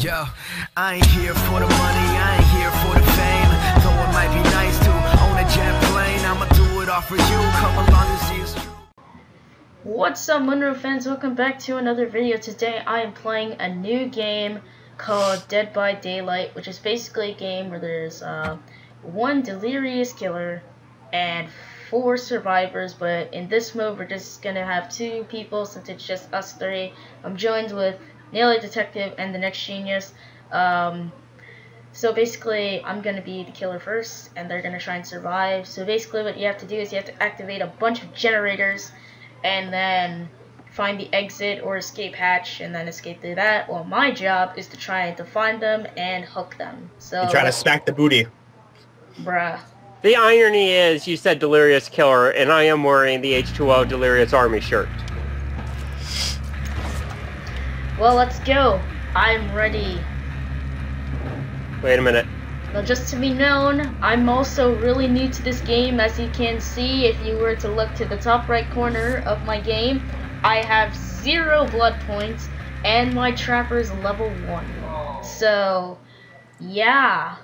Yo, I ain't here for the money, I ain't here for the fame. Though it might be nice to own a jet plane, I'ma do it all for you, come along and see it's true. What's up, Monroe fans? Welcome back to another video. Today I am playing a new game called Dead by Daylight, which is basically a game where there's one delirious killer and 4 survivors, but in this mode we're just gonna have 2 people since it's just us 3. I'm joined with Naily Detective and the Next Genius. So basically I'm gonna be the killer first and they're gonna try and survive. So basically what you have to do is you have to activate a bunch of generators and then find the exit or escape hatch and then escape through that. Well, my job is to try to find them and hook them. So you try to smack the booty. Bruh. The irony is you said Delirious Killer, and I am wearing the H2O Delirious Army shirt. Well, let's go. I'm ready. Wait a minute. Well, just to be known, I'm also really new to this game. As you can see, if you were to look to the top right corner of my game, I have 0 blood points, and my trapper's level 1. So, yeah.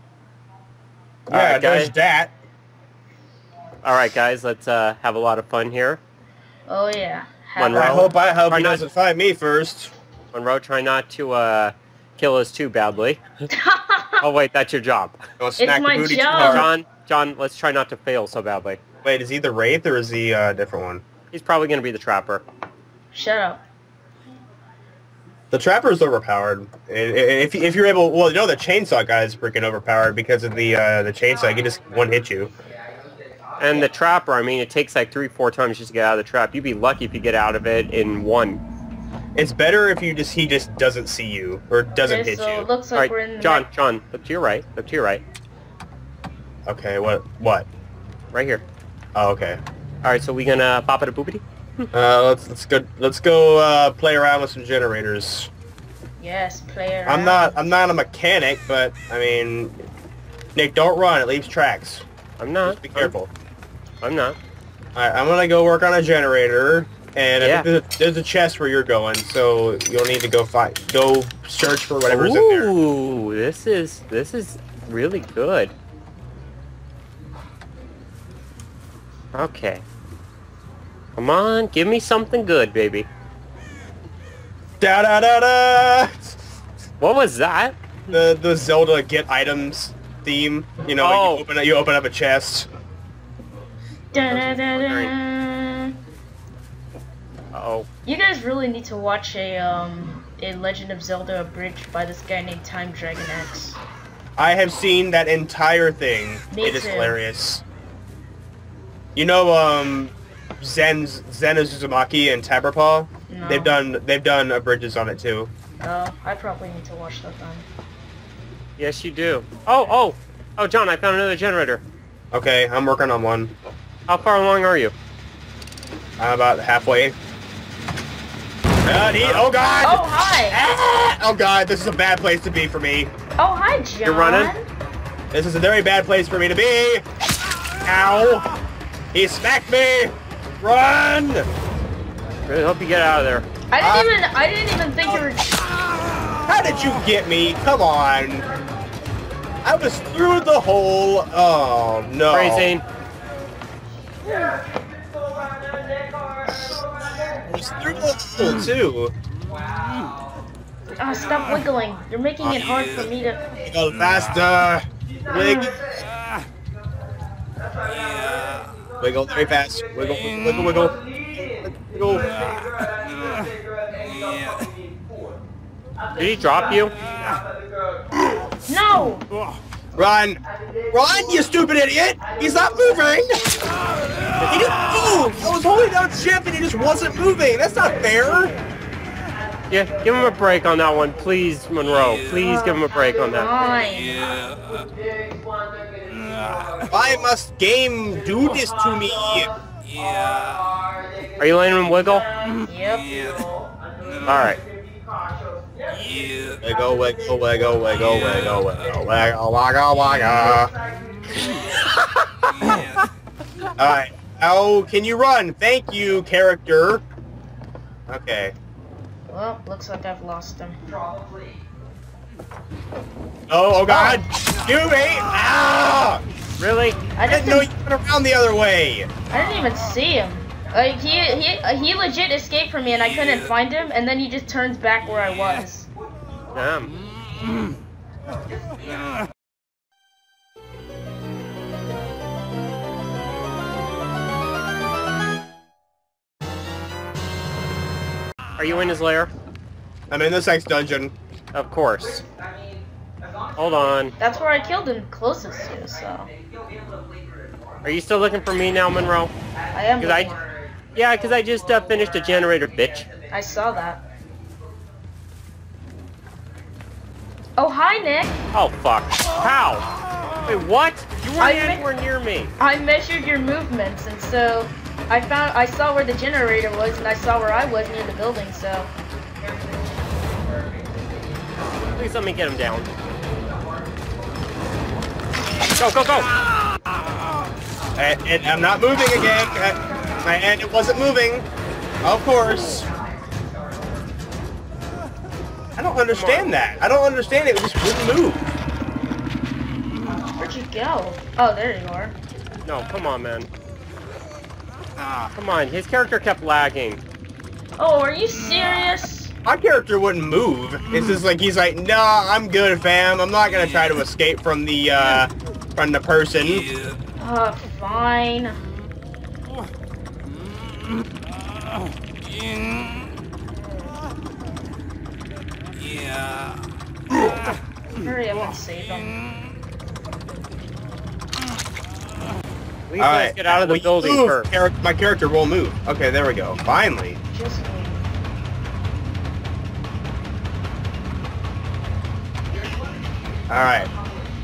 Yeah, there's that. Alright guys, let's have a lot of fun here. Oh yeah. Monroe. I hope Try he not- doesn't find me first. Monroe, try not to kill us too badly. Oh wait, that's your job. Don't smack my the booty job. too hard. John, let's try not to fail so badly. Wait, is he the Wraith or is he a different one? He's probably going to be the Trapper. Shut up. The Trapper's overpowered. If you're able, well, no, the Chainsaw guy is freaking overpowered because of the Chainsaw. He can just one-hit you. And the Trapper, I mean, it takes like 3-4 times just to get out of the trap. You'd be lucky if you get out of it in 1. It's better if he just doesn't see you or doesn't Okay, hit so you. it looks like we're in Alright, John, look to your right. Look to your right. Okay, what? Right here. Oh, okay. Alright, so we gonna pop it a boopity? Let's go play around with some generators. Yes, player. I'm not a mechanic, but I mean, Nick, don't run. It leaves tracks. I'm not. Just be careful. I'm not. Alright, I'm gonna go work on a generator, and Yeah. I think there's a chest where you're going, so you'll need to go search for whatever's in there. Ooh, this is really good. Okay. Come on, give me something good, baby. Da da da da! What was that? The Zelda get items theme. You know, Oh. you open up a chest. Da-da-da-da. Uh-oh. You guys really need to watch a Legend of Zelda abridged by this guy named Time Dragon X. I have seen that entire thing. Me It is too. hilarious. You know, Zen Uzumaki and Taberpaw? No. They've done bridges on it too. Oh, I probably need to watch that then. Yes, you do. Oh, John, I found another generator. Okay, I'm working on one. How far along are you? I'm about halfway. Oh god! Oh, hi! Ah! Oh god, this is a bad place to be for me. Oh, hi, John! You're running? This is a very bad place for me to be. Ow! He smacked me! Run! Really hope you get out of there. I didn't even think you were... How did you get me? Come on. I was through the hole. Oh no. Phrasing. I was through the hole too. Oh, stop wiggling. You're making it hard for me to... Wiggle faster. Wiggle very fast. Wiggle, wiggle, wiggle. Wiggle. Did he drop you? No! Run! Run, you stupid idiot! He's not moving! He didn't move! I was holding down shift and he just wasn't moving! That's not fair! Yeah, give him a break on that one, please, Monroe. Please give him a break on that. Fine. Why must game do this to me? Are you letting him wiggle? Yep. Alright. Wiggle, wiggle, wiggle, wiggle, wiggle, wiggle, wiggle, wiggle, wiggle. Alright. Oh, can you run? Thank you, character. Okay. Well, looks like I've lost him. Oh God! You me! Ah! Really? I didn't know you went around the other way. I didn't even see him. Like he legit escaped from me and I couldn't find him, and then he just turns back where I was. Damn. Are you in his lair? I'm in the sex dungeon. Of course. Hold on. That's where I killed him closest to, so. Are you still looking for me now, Monroe? I am. Yeah, because I just finished a generator, bitch. I saw that. Oh, hi, Nick. Oh, fuck. How? Wait, what? You weren't anywhere near me. I measured your movements, and so I saw where the generator was, and I saw where I was near the building, so. Please let me get him down. Go, go, go! And I'm not moving again. And it wasn't moving. Of course. I don't understand that. I don't understand it. It just wouldn't move. Where'd you go? Oh, there you are. No, come on, man. Come on, his character kept lagging. Oh, are you serious? My character wouldn't move. It's just like he's like, nah, I'm good, fam. I'm not gonna try to escape from the person. Fine. Hurry up and save him. We need to get out of the building first. My character won't move. Okay, there we go. Finally. Just wait. Alright.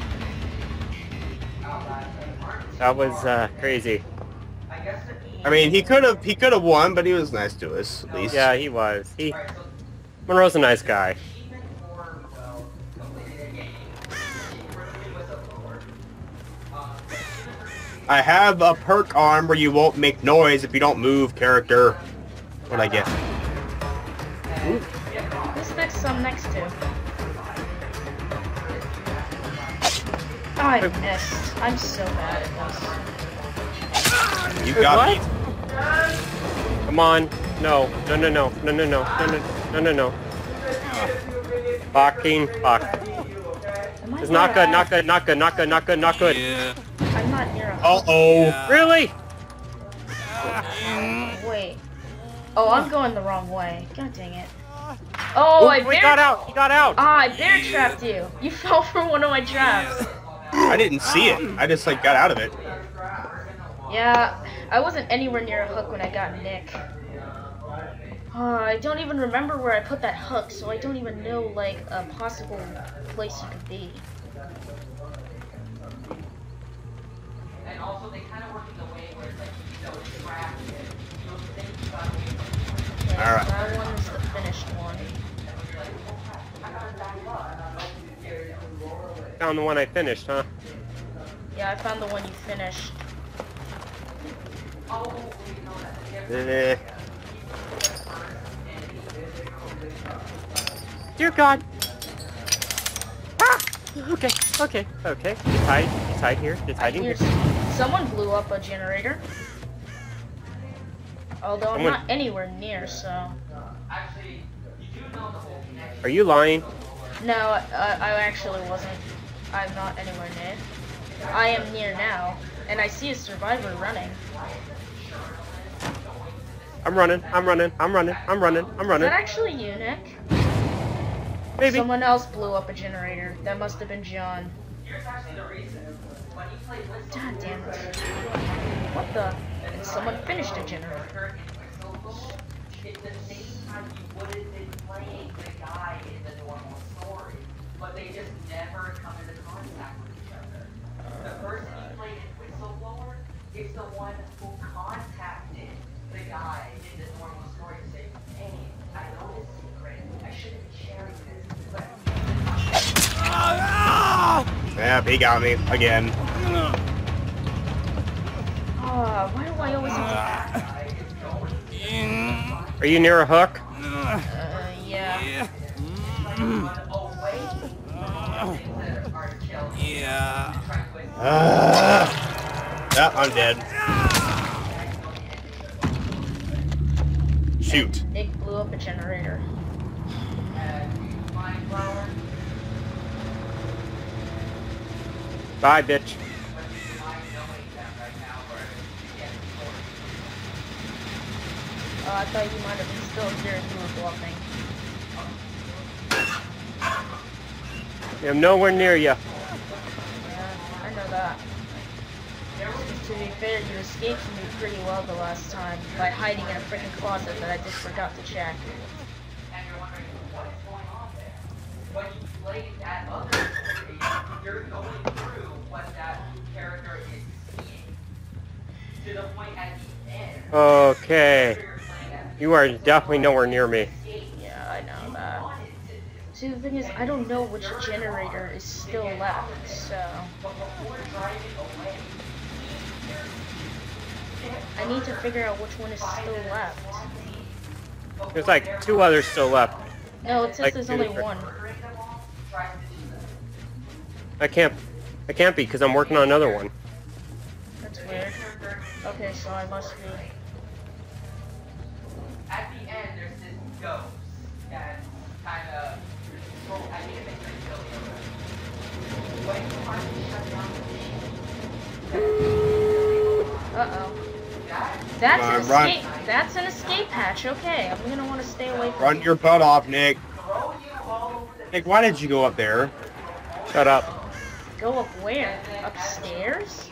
That was crazy. I mean, he could have won, but he was nice to us at least. Yeah, he was. Monroe's a nice guy. I have a perk arm where you won't make noise if you don't move, character. What'd I get? Who's next? Some next to. Oh, I missed. I'm so bad at this. You got me. Come on. No. No, no, no. No, no, no. No, no, no, no, no. Fucking fuck. It's not good, not good, not good, not good, not good, not good. I'm not near a... Uh-oh. Really? Wait. Oh, I'm going the wrong way. God dang it. Oh, I He got out. He got out. Ah, I bear trapped you. You fell for one of my traps. I didn't see it. I just, like, got out of it. Yeah, I wasn't anywhere near a hook when I got Nick. I don't even remember where I put that hook, so I don't even know, like, a possible place you could be. And also, they kind of work in the way where it's like, you know, it's trapped. You'll think you got Okay, Alright. that one's the finished one. Found the one I finished, huh? Yeah, I found the one you finished. Eh. Dear God. Ah! Okay, okay, okay. Just hide. Just hide here. Just I hiding hear here. someone blew up a generator. Although I'm Someone- not anywhere near, so... Are you lying? No, I actually wasn't. I'm not anywhere near. I am near now, and I see a survivor running. I'm running. I'm running. I'm running. I'm running. I'm Is running. that actually you, Nick? Maybe. Someone else blew up a generator. That must have been John. God damn it. What the? And someone finished a generator. But they just never come into contact with each other. The person you played in Whistleblower is the one who contacted the guy in the normal story to say, hey, I know this secret. I shouldn't be sharing this. But Yeah, he got me again. Why do I always Are you near a hook? yeah. Yeah. Yeah, I'm dead. Shoot. Nick blew up a generator. Bye, bitch. I thought you might have been still here and you were bluffing. I'm nowhere near you. Yeah, I know that. To be fair, you escaped from me pretty well the last time by hiding in a freaking closet that I just forgot to check. And you're wondering what's going on there. When you play that other story, you're going through what that character is seeing. To the point at the end. Okay. You are definitely nowhere near me. Yeah, I know that. See, the thing is, I don't know which generator is still left, so... I need to figure out which one is still left. There's like 2 others still left. No, it says Like there's only two. one. I can't be because I'm working on another one. That's weird. Okay, so I must be... At the end, there's this ghost that's kind of. Well, I think it makes me feel good. When you finally shut down the Uh-oh. Come on, run. That's an escape hatch. Okay, I'm gonna want to stay away from Run your butt off, Nick. Nick, why did you go up there? Shut up. Go up where? Upstairs?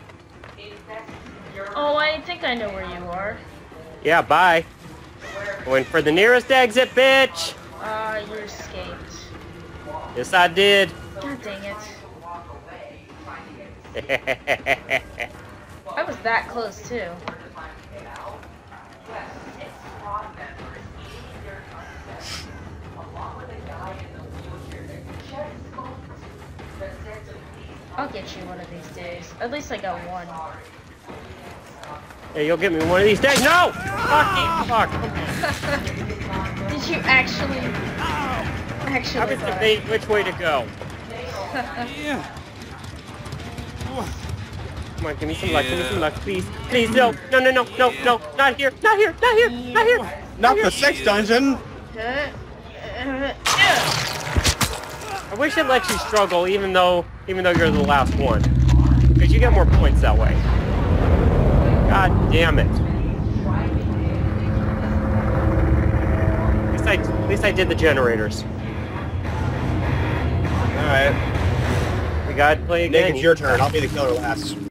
Oh, I think I know where you are. Yeah, bye. Going for the nearest exit, bitch. You escaped. Yes, I did. God dang it. I was that close, too. I'll get you one of these days. At least I got one. Hey, you'll get me one of these days. No! Fuck. Did you actually I was debating which way to go. Come on, give me some luck, please. Please, no, not here. Not the sex dungeon. I wish it let you struggle even though you're the last one. Because you get more points that way. God damn it. At least I did the generators. Alright. We gotta play again. Nick, it's your turn. I'll be the killer last.